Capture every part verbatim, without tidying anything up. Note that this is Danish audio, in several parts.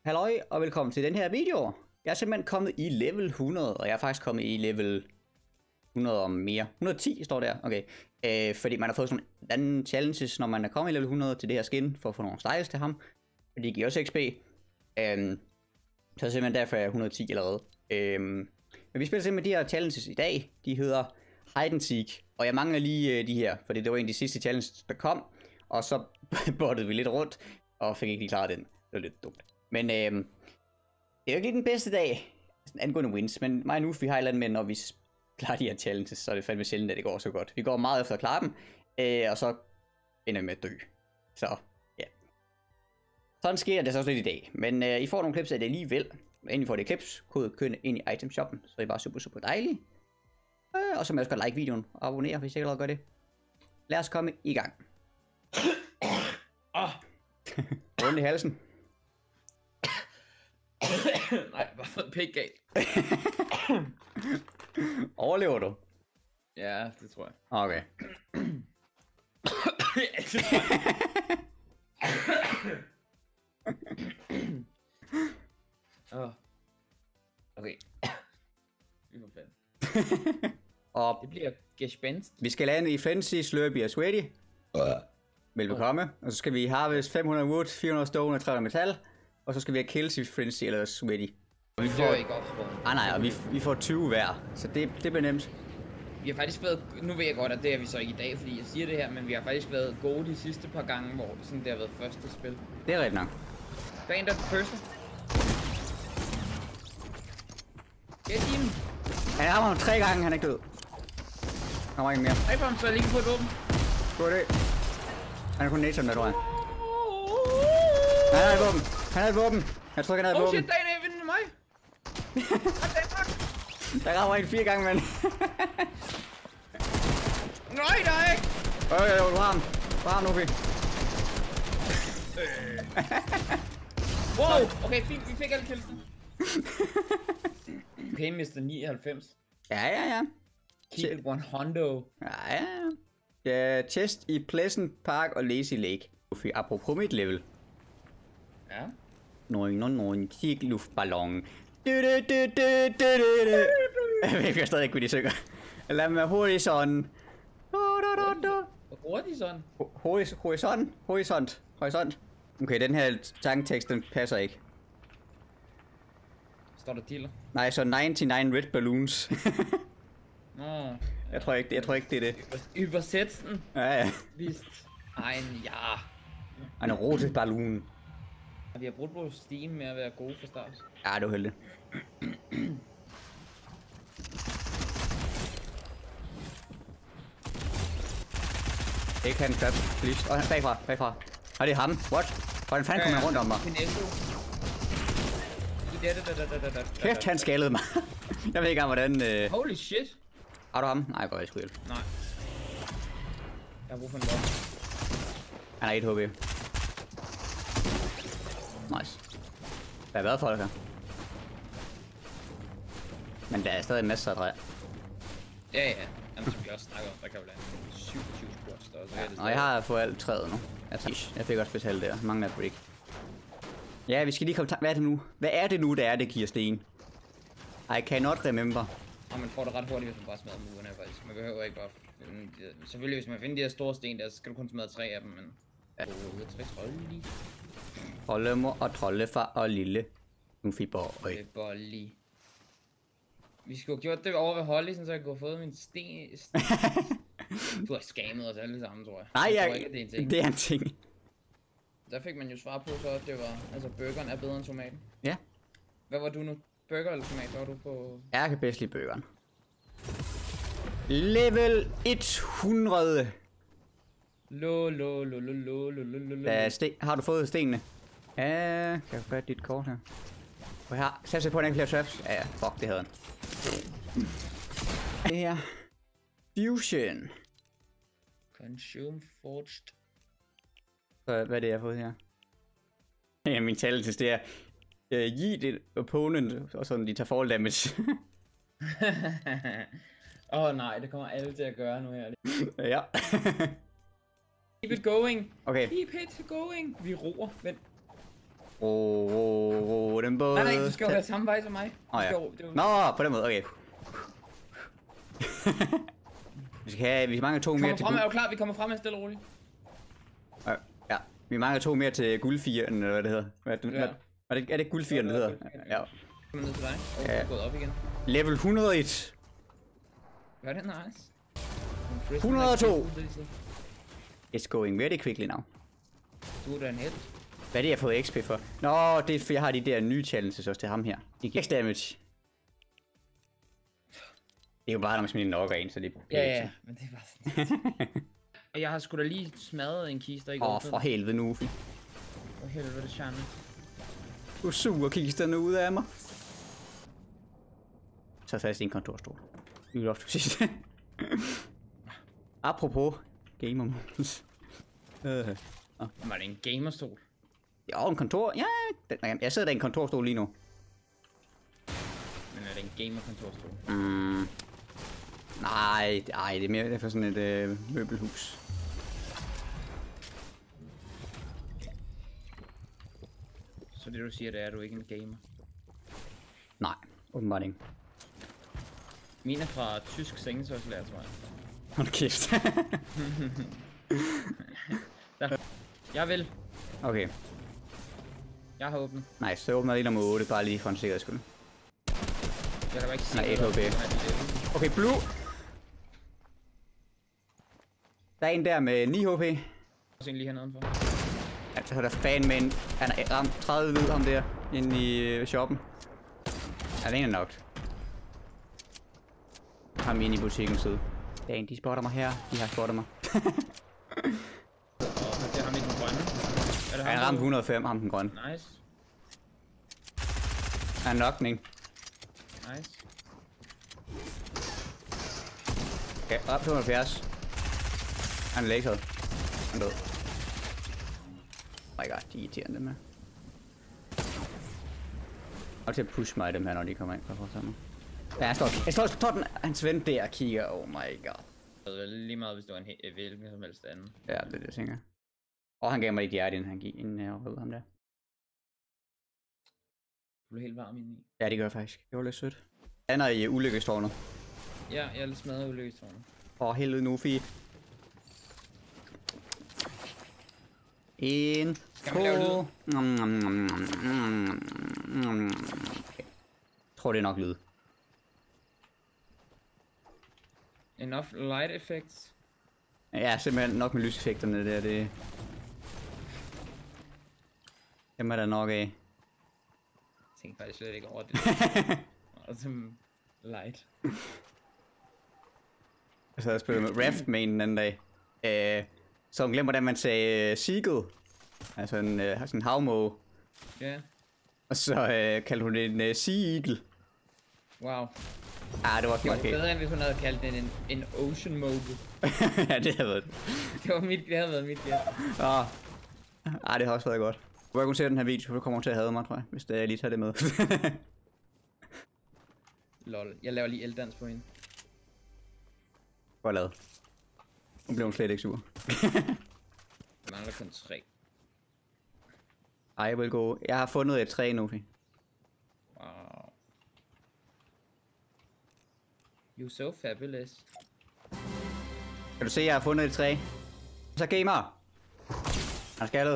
Halløj og velkommen til den her video. Jeg er simpelthen kommet i level hundrede, og jeg er faktisk kommet i level hundrede og mere. hundrede og ti står der, okay. Øh, fordi man har fået sådan anden challenges, når man er kommet i level hundrede til det her skin, for at få nogle styles til ham. Og det giver også X P. Øh, så simpelthen derfor er jeg hundrede og ti allerede. Øh, men vi spiller simpelthen de her challenges i dag. De hedder Hide and Seek. Og jeg mangler lige øh, de her, fordi det var en af de sidste challenges, der kom. Og så bottede vi lidt rundt, og fik ikke lige klaret den. Det var lidt dumt. Men øh, det er jo ikke lige den bedste dag, angående wins, men mig og nu, vi har et eller andet med, når vi klarer de her challenges, så er det fandme sjældent, at det går så godt. Vi går meget efter at klare dem, øh, og så ender vi med at dø. Så, ja. Sådan sker det så også lidt i dag, men øh, I får nogle clips af det alligevel. Inden I får det clips, kode køn ind i itemshoppen, så er det bare super, super dejligt. Øh, og så må jeg også godt like videoen og abonnere, hvis I ikke allerede gør det. Lad os komme i gang. Åh! Rundt i halsen. Nej, bare for en pæk galt. Overlever du? Ja, det tror jeg. Okay. Ja, det tror jeg. Åh. Okay. Vi får fanden. Og Det bliver gespenst. vi skal lande i Fancy, Slurpee og Sweaty. Velbekomme. Og så skal vi harvest fem hundrede wood, fire hundrede stone og tre hundrede metal. Og så skal vi have kills i Frenzy eller Sweaty. Og vi Det får... er ikke opspåret. Ah nej, og vi, vi får tyve hver. Så det, det bliver nemt. Vi har faktisk været, nu ved jeg godt, at det er vi så ikke i dag, fordi jeg siger det her, men vi har faktisk været gode de sidste par gange, hvor sådan, det har været første spil. Det er rigtigt nok. Der er en, der er første. Det er team. Han har ham tre gange, han er ikke død. Han var ikke mere. Hej for ham, så jeg lige på et våben. God idé. Han er kun nature med, tror jeg. Han har et våben. Han har et våben. Jeg tror ikke, han har et Oh våben. shit, der er en af vindende mig. Der rammer en fire gange, mand. Nej, der er ikke. Øh, øh, du har ham. Du har ham, Nubi. Wow, okay, fint, vi fik alle killsen. Okay, mister nioghalvfems. Ja, ja, ja. Keep it hundrede. Ja, ja, ja. Ja, chest i Pleasant Park og Lazy Lake. Nubi, apropos mit level. Ja. Noin, noin, noin. Kig luftballon. Du, du, du, du, du, du, du. Jeg kan stadig ikke, hvad de synger. Lad mig horizon. Du, du, du, du. Hvor bruger de sådan? Horis- Horizon? Horisont. Horisont. Okay, den her sangtekst, den passer ikke. Står der dealer? Nej, så nioghalvfems red balloons. Nå. jeg tror ikke, det, jeg tror ikke, det er det. Übersetzen. Ja, ja. Vist. Ein ja. En rote ballon. Vi har brugt vores Steam med at være gode for start. Ja, det var heldigt. Ikke han trap, please. Åh, oh, bagfra, bagfra. Og det er ham. What? Hvordan fanden kommer han rundt om mig? Kæft, han skaldede mig. Jeg ved ikke engang, hvordan... Øh... Holy shit. Har du ham? Nej, godt, jeg skulle hjælpe. Nej. Jeg har brug for en lock. Han er et H P. Nice. Hvad er været for det her? Men der er stadig masser af træer. Ja, ja. Jamen, som vi også snakker om, der kan jo lande syvogtyve squats der. Så Ja, er det og jeg har fået alt træet nu. Jeg, tager, jeg fik også specielt der. Mange af break. Ja, vi skal lige komme til... Hvad er det nu? Hvad er det nu, der er, det giver sten? I cannot remember. Og man får det ret hurtigt, hvis man bare smadrer murene, faktisk. Man behøver ikke bare... Selvfølgelig, hvis man finder de her store sten der, så skal du kun smadre tre af dem, men... Ja. Åh, jeg tror lige. Troldemor og troldefar og lille Nufi boy. Det er bolli. Vi skulle have gjort det over ved Holly, så jeg kunne have fået min sten... Du har skammet os alle sammen, tror jeg. Nej, jeg jeg, tror ikke, det er en ting. det er en ting. Der fik man jo svar på, så at det var... Altså, burgeren er bedre end tomaten. Ja. Hvad var du nu? Burger eller tomat? Hvad var du på? Jeg kan bedst lide burgeren. Level hundrede. Lo, lo, lo, lo, lo, lo, lo, lo, lo. Har du fået stenene? Ja, kan jeg få fat dit kort her? Og her, satser på, at han ikke flere traps. Ja, ja, fuck, det havde han. Det her. Fusion. Consume forged. Så hvad er det, jeg har fået her? Ja, min challenges, det er... Uh, give det opponent, og sådan, de tager fall damage. Åh oh, nej, det kommer alle til at gøre nu her. Ja. Keep it going. Okay. Keep it going. Vi roer. Vent. Ro, ro, ro, den båd. Nej, nej, du skal jo være samme vej som mig. Åh oh, ja. Jo, det var... Nå, på den måde, okay. Vi skal have, vi mangler to mere til guld. Er du klar? Vi kommer frem med stille og roligt. Ja, ja, vi mangler to mere til guldfiren, eller hvad det hedder. Hvad, ja. hvad, er, det, er det guldfiren, det hedder? Ja. Kommer ned til dig. Og ja. er gået op igen. Level et hundrede og et. Hvad er det nice? et hundrede og to. It's going very quickly now. Du er da en held. Hvad er det, jeg har fået X P for? Nå, det er for jeg har de der nye challenges også til ham her. De giver damage. Det er jo bare, når man smider en knocker ind, så det er ja, ja, men det er bare sådan. Og jeg har sgu da lige smadret en kiste, der ikke åh, for helvede nu. For helvede, det er charme. Du suger kisterne ud af mig. Så fast i en kontorstol. Vi vil ofte sige. Apropos gamer modes. øh. oh. Var det en gamerstol? Ja, en kontor. Ja, den, jeg sidder der i en kontorstol lige nu. Men er det en gamer-kontorstol? Mm. Nej, nej, det er mere for sådan et øh, møbelhus. Så det du siger, det er, at du ikke er en gamer? Nej, åbenbart ikke. Min er fra tysk sengetøjslærer, tror jeg. Hold kæft. Jeg vil. Okay. Jeg har åbnet. Nice, så åbner jeg lige nummer otte, bare lige for en sikkerheds skyld. Jeg kan bare ikke se, nej, et H P. Okay, blue. Der er en der med ni H P. Jeg ser lige hernede for. Ja, så er der fan med en... Han er ramt tredive hvid ham der, inde i uh, shoppen. Ja, den er nok. Ham inde i butikken side. Der er en, de spotter mig her. De har spottet mig. Åh, det er ham i den grønne. Er det ham, han ramte et hundrede og fem, ham den grønne. Nice. Han er nokning. Nice. Okay, op til halvfjerds. Han er lasered. Han er død. Oh my god, de er irriterende med. Og til at push mig dem her, når de kommer ind på forsøgene. Ja, han står, jeg står, står den, hans ven der og kigger, oh my god. Det er lige meget, hvis du var en hvilken som helst anden. Ja, det er det, jeg tænker. Og han gav mig et hjerte, inden han gik, inden jeg rød ham der. Du blev helt varm indeni. Ja, det gør jeg faktisk. Det var lidt sødt. Han er i ulykkestårnet. Ja, jeg er lidt smadret ulykkestårnet. Åh, helvede nu, Fie. En, Skal man lave lyd? Okay. Jeg tror, det er nok lyd. Enough light effects. Ja, simpelthen nok med lyseffekterne der, det... Dem er der nok af. Jeg tænker faktisk slet ikke over det. Og som light. Jeg sad og spillede med Raft med en den anden dag. Øh, så hun glemte, hvordan man sagde uh, seagull. Altså en, uh, sådan en havmåge. Ja. Yeah. Og så uh, kaldte hun det en uh, sea eagle. Wow. Ah, det var Det var okay. bedre, end hvis hun havde kaldt den en, en ocean mogul. Ja, det havde været. Det var mit, det havde været mit gæt. Ah. ah, det har også været godt. Du kan kun se den her video, for du kommer til at hade mig, tror jeg. Hvis det, jeg lige tager det med. Lol, jeg laver lige eldans på hende. Godt lavet. Nu blev hun slet ikke sur. Jeg mangler kun tre. Ej, jeg vil gå. Jeg har fundet et træ nu. Wow. You so fabulous. Kan du se, jeg har fundet et træ? Så gamer! Han er skaldet.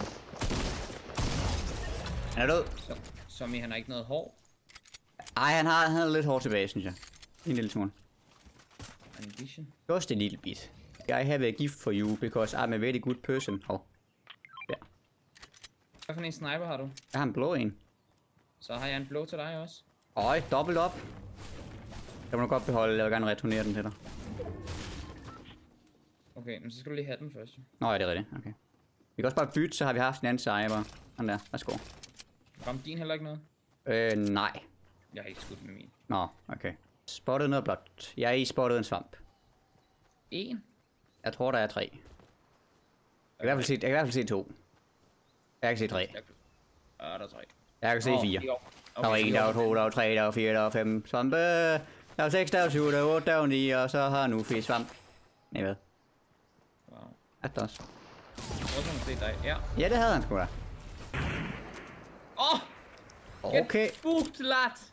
Han er død. Så, som i han har ikke noget hår. Ej, han har, han har lidt hår tilbage, synes jeg. En lille smule. Ambition. Just a little bit. I have a gift for you, because I'm a very good person. Hov. Ja. Hvad for en sniper har du? Jeg har en blå en. Så har jeg en blå til dig også. Øj, dobbelt op. Jeg må du godt beholde, jeg vil gerne returnere den til dig. Okay, men så skal du lige have den først. Nå, ja, det er rigtigt. Okay. Vi kan også bare bytte, så har vi haft en anden sejr. Sådan der. Værsgo. Kom din heller ikke noget? Øh, nej. Jeg har ikke skudt med min. Nå, okay. Spottet noget blot. Jeg er i spottet en svamp. En? Jeg tror, der er tre. Jeg kan i hvert fald se, jeg kan i hvert fald se to. Jeg kan se tre. Ja, der er tre. Jeg kan se Åh, fire. jo. Der var Okay, en, der var to, der var tre, der var fire, der var fem svampe. Der var seks, der var syv, der var otte, der var ni, og så har nu fire svamp. Nej, hvad? Wow. Er det også? Hvor kan man se dig? Ja. Ja, det havde han sgu da. Åh! Oh! Okay. Fugt lat.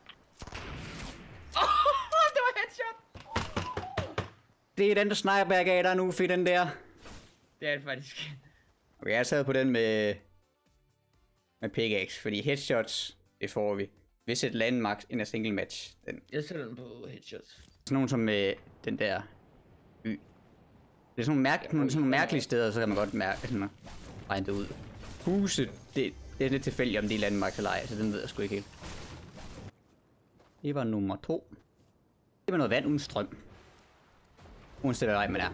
Oh, det var headshot. Det er den, der sniper jeg gav dig nu, for den der. Det er det faktisk. Okay, jeg sad på den med... Med pickaxe, fordi headshots, det får vi. Hvis et landmax in a single match. Den. Jeg sætter den på headshots. Sådan nogle som med den der y. Det er sådan nogle, mærk ja, nogle, sådan nogle mærkelige steder, så kan man godt mærke sådan regne det ud. Huset, det, det er lidt tilfældigt om det er landmax eller ej, så den ved jeg sgu ikke helt. Det var nummer to. Det var noget vand uden strøm. Uanset hvad vej man er.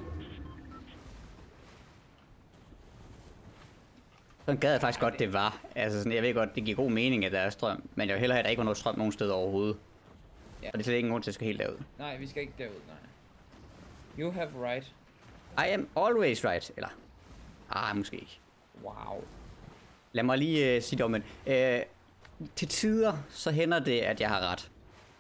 Sådan gad jeg faktisk godt, det var. Altså sådan, jeg ved godt, det giver god mening, at der er strøm. Men jeg vil hellere have, at der ikke var noget strøm nogen steder overhovedet. Ja. Og det er slet ikke nogen grund til, at jeg skal helt derud. Nej, vi skal ikke derud, nej. You have right. I am always right. Eller... Ah, måske ikke. Wow. Lad mig lige uh, sige det om, men... Uh, til tider, så hænder det, at jeg har ret.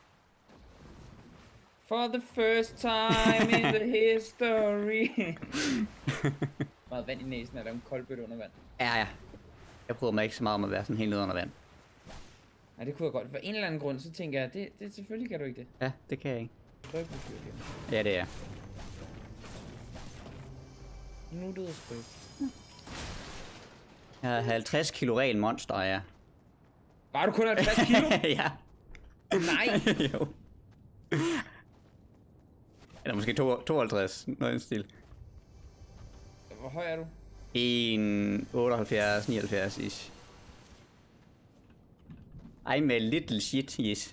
For the first time in the history. Meget vand i næsen, er der en koldbøtte under vand? Ja, ja. Jeg prøver mig ikke så meget om at være sådan helt nede under vand. Nej, det kunne jeg godt. For en eller anden grund, så tænker jeg, det, det selvfølgelig kan du ikke det. Ja, det kan jeg ikke. Prøv på fyr igen. Ja, det er. Nu er det ude sprøjt. Jeg har halvtreds kilo ren monster, er jeg. Var du kun halvtreds kilo? Ja. Nej. Jo. Eller måske tooghalvtreds, noget i den stil. Hvor høj er du? en otteoghalvfjerds nioghalvfjerds ish. I'm a little shit, yes.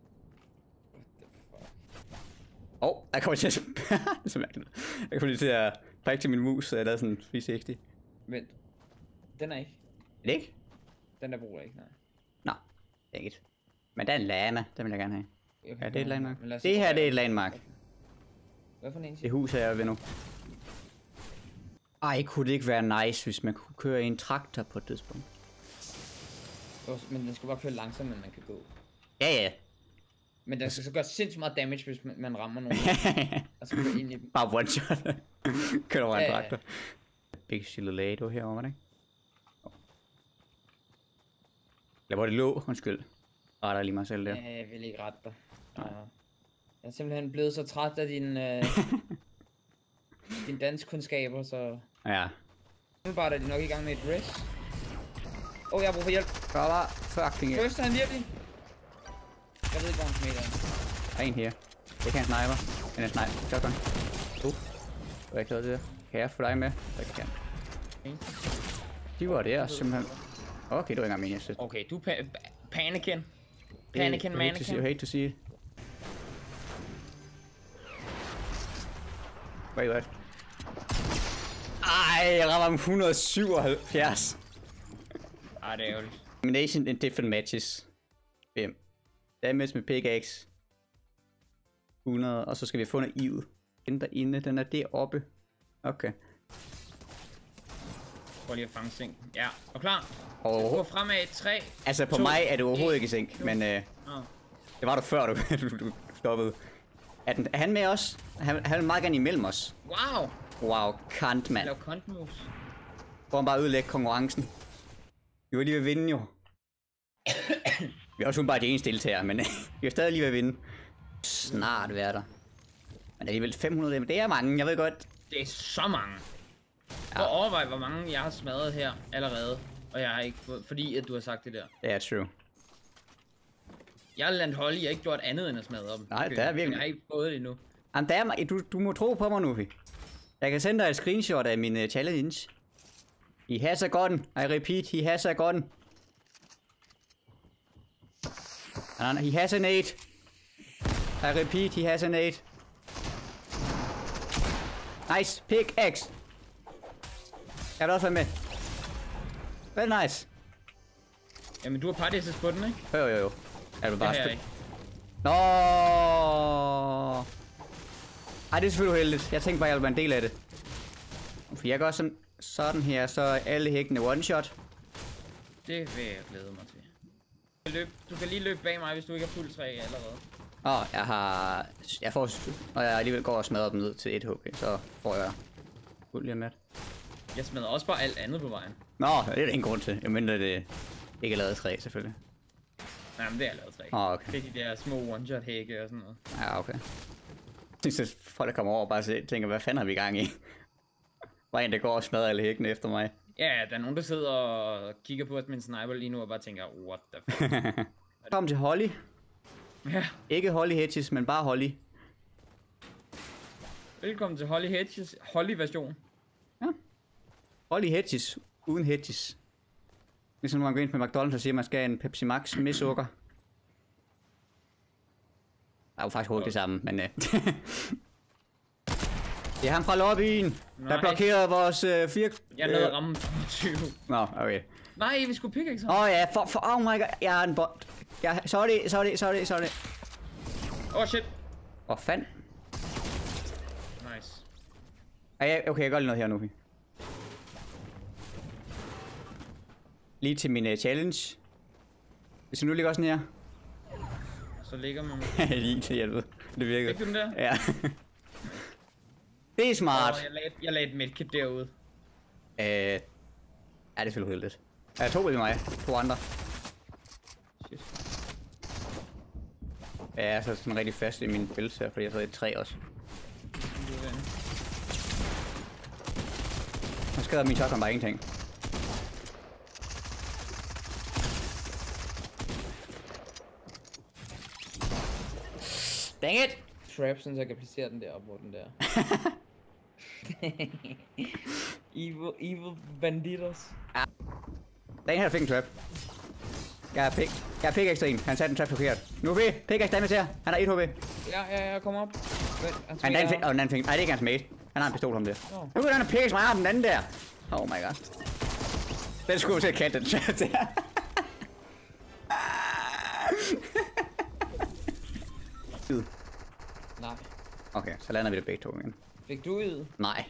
Åh, oh, jeg kommer til at... så mærkeligt. Jeg kommer lige til at prikke til min mus, så jeg lavede sådan tre seks. Vent. Den er ikke. Er det ikke? Den der bruger jeg ikke, nej. Nå, det er ikke. Men der er en lama, den vil jeg gerne have. Okay, Ja, det er et landmark. det Det her, det er et landmark. Hvad for en? Det hus er jeg ved nu. Ej, kunne det ikke være nice, hvis man kunne køre i en traktor på et tidspunkt? Men den skal bare køre langsomt, men man kan gå. Ja, ja. Men den skal så gøre sindssygt meget damage, hvis man, man rammer nogen. Og så kører ind i dem. Bare one shot. Kører over en Ja, ja. traktor. Big Silolado herovre, var det ikke? Eller hvor det lå, undskyld. Retter lige mig selv der. Ja, jeg vil ikke rette dig. Nej. Jeg er simpelthen blevet så træt af din, øh, din danskkundskaber, så... Ja. Nu bare er de nok i gang med et race. Åh, oh, jeg har brug for hjælp. Så var fucking it. First, er han virkelig? Jeg ved ikke, hvor han smitter. Der er en her. Det kan en sniper. En er sniper. Shotgun. Uh. Du er ikke lavet det der. Kan jeg få dig med? Det kan. De var der simpelthen. Okay, du er ikke engang min, jeg synes. Okay, du er pa panikin. Panikin, You mannequin. hate to see it. Wait, what? Ej, jeg rammer ham et hundrede og syvoghalvfjerds. Ej, det er ærgerligt. Elimination in different matches. fem. Damage med pickaxe. hundrede, og så skal vi få noget ild. Den derinde, den er deroppe. Okay. Prøv lige at fange seng. Ja, og klar. Og Gå fremad. tre. altså på to, mig er det overhovedet et. ikke i seng, men øh, Oh. det var du før du, du, du stoppede. Er, den, er han med os? Han, han vil meget gerne imellem os. Wow. Wow, kant mand. Lav content moves. Får han bare ødelægge konkurrencen. Vi var lige ved at vinde jo. Vi er også bare de eneste deltagere, men vi er stadig lige ved at vinde. Snart være der. Men alligevel fem hundrede, men det er mange, jeg ved godt. Det er så mange. Ja. Og overvej, hvor mange jeg har smadret her allerede. Og jeg har ikke fået, fordi at du har sagt det der. Det er true. Jeg har landet hold, jeg har ikke gjort andet end at smadre dem. Nej, det er virkelig- Jeg har ikke fået det endnu. Jamen, der er, du, du må tro på mig nu, vi. Jeg kan sende dig et screenshot af min uh, challenge. He has a gun. I repeat, he has a gun. And he has an eight. I repeat, he has an eight. Nice, pickaxe. Jeg vil også være med. Very nice. Jamen, du har party assist på den, ikke? Jo, jo, jo. Jeg vil Det bare har jeg spille. ikke. Nå. Ej, det er selvfølgelig uheldigt. Jeg tænkte bare, jeg ville være en del af det. For jeg gør sådan, sådan her, så er alle hækkene one shot. Det vil jeg glæde mig til. Du kan, løbe, du kan lige løbe bag mig, hvis du ikke har fuld træ allerede. Åh, oh, jeg har... Jeg får... Når jeg alligevel går og smadrer dem ned til et H P, så får jeg fuld lige med. Jeg smadrer også bare alt andet på vejen. Nå, det er der ingen grund til. Jeg mindre det ikke er lavet træ, selvfølgelig. Nej, men det er lavet tre. Åh, oh, okay. Det er de der små one-shot hække og sådan noget. Ja, okay. Jeg synes, folk der kommer over og bare se, tænker, hvad fanden har vi i gang i? Bare en, der går og smadrer alle hækkene efter mig. Ja, der er nogen, der sidder og kigger på os med en sniper lige nu og bare tænker, what the fuck. Kom til Holly. Ja. Ikke Holly Hedges, men bare Holly. Velkommen til Holly Hedges, Holly-version. Ja. Holly Hedges, uden Hedges. Ligesom når man går ind på McDonald's og siger, at man skal have en Pepsi Max med sukker. Det er jo faktisk hurtigt det samme, men... Uh... det er ham fra lobbyen, Nej. der blokerede vores uh, fire... Jeg nåede at ramme toogtyve. Nå, okay. Nej, vi skulle pickaxe. Åh oh, ja, for, for, oh my god, jeg er en bot. Jeg, sorry, sorry, sorry, sorry. Åh oh, shit. Åh, oh, fand. Nice. Ja, okay, jeg gør lige noget her nu. Lige til min uh, challenge. Hvis jeg nu ligger også sådan her. Så ligger man... Lige til hjælpe. Det virkede. Fik du den der? Ja. Det er smart. Oh, jeg, lagde, jeg lagde et medkit derude. Øh... Ja, det er selvfølgelig heldigt. Jeg to ved mig. To andre. Shit. Ja, jeg er så sådan rigtig fast i min bælte her, fordi jeg sidder i et træ også. Nu skader min shotgun bare ingenting. Dang it! Trap, så jeg kan placere den der op, hvor den der. evil, evil banditos. Ja. Den her fik en trap. Jeg har pik. Jeg har pik ekstra en. Han satte en trap forkert. Nu er vi. Pik ekstra damage her. Han har et H P. Ja, ja, ja, kom op. Vent, han Han den fik. Åh, den anden fik. Nej, det er ikke hans mate. Han har en pistol om det. Oh. Nu kan han have pik ekstra meget den anden der. Oh my god. Den skulle til at katte den trap der. Nej. Okay, så lander vi det begge to igen. Fik du id? Nej.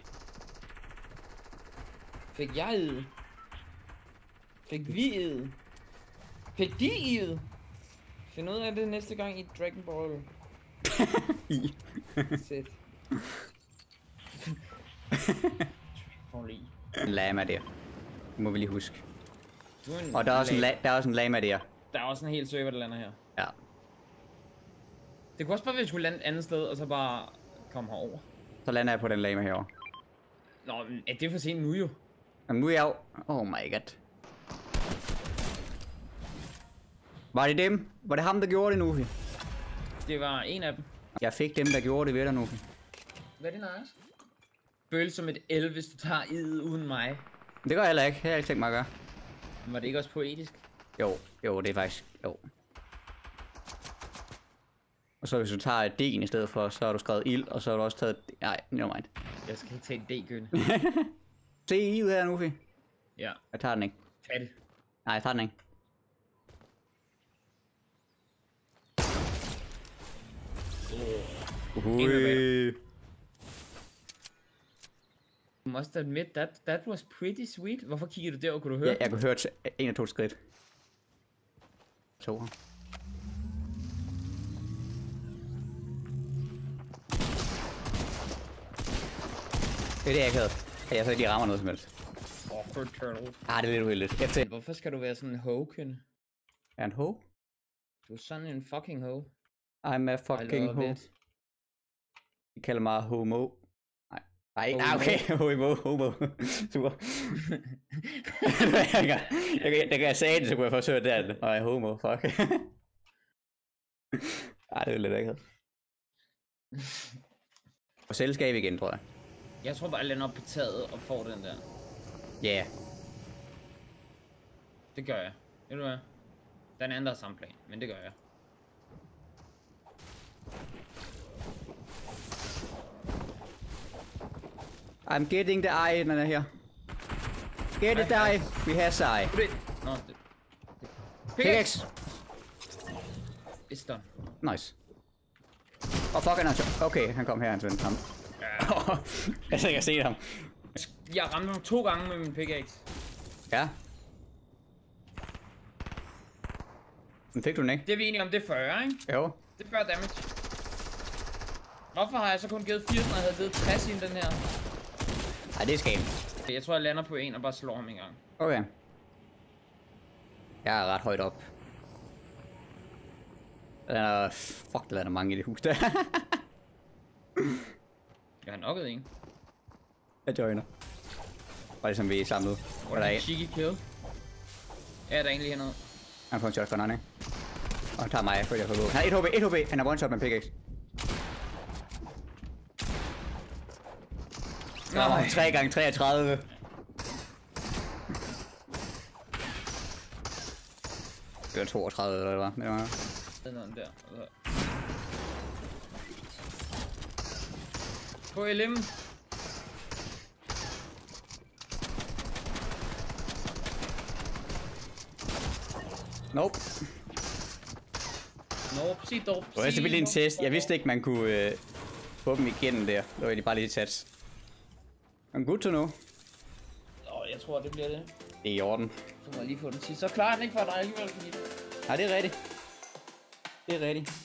Fik jeg id? Fik vi id? Fik de id? Find ud af det næste gang i Dragon Ball. I. Sæt. Dragon I. En lama der. Det må vi lige huske. En Og der er, også en la der er også en lama der. Der er også en hel server, der lander her. Ja. Det kunne også bare være, at vi skulle lande et andet sted, og så bare komme herover. Så lander jeg på den lama herovre. Nå, men er det for sent nu jo? Jamen nu er jeg jo... Oh my god. Var det dem? Var det ham, der gjorde det nu? Det var en af dem. Jeg fik dem, der gjorde det ved dig nu. Hvad er det, nice? Føles som et el, hvis du tager id uden mig. Det gør jeg heller ikke. Det har jeg ikke tænkt mig at gøre. Men var det ikke også poetisk? Jo, jo, det er faktisk... Jo. Og så hvis du tager et D'en i stedet for, så har du skrevet ild, og så har du også taget... Nej, never mind. Jeg skal ikke tage en D-gønne. Se I ud her nu, Fie. Ja. Jeg tager den ikke. Tag det. Nej, jeg tager den ikke. Oh. Ui. You must admit that that was pretty sweet. Hvorfor kigger du der, og kunne du høre? Ja, jeg kunne høre en af to skridt. To her. Det er det, jeg ikke havde. Jeg så ikke, de rammer noget som helst. Awkward turtle. Ah, det er lidt uheldigt. Efter... Hvorfor skal du være sådan en ho-kønne? Er en ho? Du er sådan en fucking ho. I'm a fucking ho. It. De kalder mig homo. Nej, nej, nej, okay. Homo, homo. Super. jeg kan, jeg, jeg, jeg sagde det, så kunne jeg først høre det. Og jeg er homo, fuck. Ej, det er lidt ikke. Og selskab igen, tror jeg. Jeg tror bare, jeg lander op på taget og får den der. Ja. Yeah. Det gør jeg. Ved du hvad? Den anden der er samme plan, men det gør jeg. I'm getting the eye, den er her. Get it, die. We have eye. Nå, det... Pickaxe. It's done. Nice. Åh, oh, fuck, han er okay, han kom her, han vendte ham. Ja. Jeg skal ikke se ham. Jeg ramte ham to gange med min pickaxe. Ja. Men fik du den ikke? Det er vi enige om, det er fyrre, ikke? Jo. Det er fyrre damage. Hvorfor har jeg så kun givet firs, når jeg havde givet tres i den her? Ej, det er skam. Jeg tror, jeg lander på en og bare slår ham en gang. Okay. Jeg er ret højt op. Der er, fuck, der er der mange i det hus der. Jeg har nokket en. Jeg joiner. Bare ligesom vi er samlet. Hvor er der en cheeky kill? Ja, der er egentlig hernede. Han får en shotgun, han, ikke? Og han tager mig, fordi jeg får våben. Han har et H P, et H P. Han har one shot med en pickaxe. Nå, tre gange treogtredive. Det var toogtredive, eller hvad det var. Det var... Den er der. K L M. Nope. Nope, sig dog. Det var selvfølgelig en test. Jeg vidste ikke, man kunne øh, få dem igennem der. Det var egentlig bare lidt sats. Men good to know. Åh, jeg tror, det bliver det. Det er i orden. Så må jeg lige få den sidste. Så klarer den ikke for dig alligevel, fordi... Nej, det er rigtigt. Det er rigtigt.